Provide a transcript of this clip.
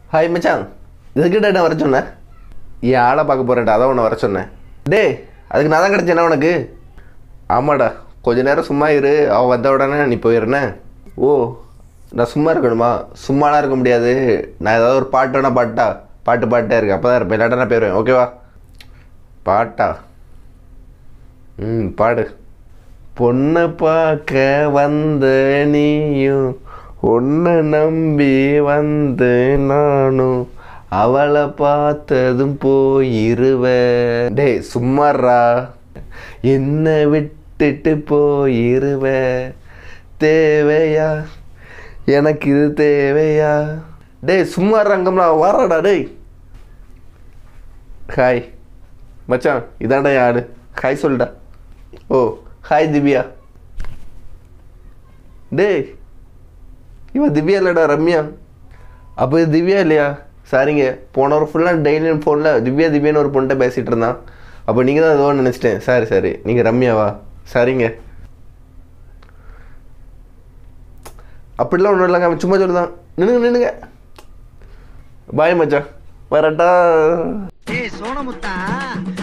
Hi மச்சான், இதுக்கிட்ட என்ன வர சொன்னேன்? என் ஆளை பார்க்க போகிறேன்டா, அதான் உன்னை வர சொன்னேன். டேய், அதுக்கு நான் தான் கிடச்சேன்னா உனக்கு? ஆமாடா, கொஞ்ச நேரம் சும்மா இரு, அவள் வந்த உடனே நீ போயிடுறேன். ஓ, நான் சும்மா இருக்கணுமா? சும்மாலாம் இருக்க முடியாது. நான் ஏதாவது ஒரு பாட்டுனா பாட்டே இருக்கு, அப்போ தான் இருப்பேன், இல்லாட்டா நான் போயிடுவேன். ஓகேவா? பாட்டா? பாடு. பொண்ணை பார்க்க வந்த நீயும், உன்னை நம்பி வந்து நானும், அவளை பார்த்ததும் போயிருவேன். டேய் சும்மாறா, என்னை விட்டுட்டு போயிருவேன். தேவையா எனக்கு இது தேவையா? டேய் சும்மாறா, அங்கம்லாம் வராடா. டேய் ஹாய் மச்சான், இதாண்டா யாரு? ஹாய் சொல்டா. Oh hi Divya. டேய் இவன் திவ்யா இல்லைடா, ரம்யா. அப்போ இது திவ்யா இல்லையா? சாரிங்க, போன ஒரு ஃபுல்லாக டெய்லி ஃபோனில் திவ்யான்னு ஒரு பொண்ணுகிட்ட பேசிகிட்டு இருந்தான். அப்போ நீங்கள் தான் ஏதோ நினச்சிட்டேன். சரி, நீங்கள் ரம்யாவா? சரிங்க. அப்படிலாம் ஒன்றும் இல்லைங்க, அவன் சும்மா சொல்லுதான். நின்னுங்க. பாய் மச்சான், வரட்டா. சோனமுத்தா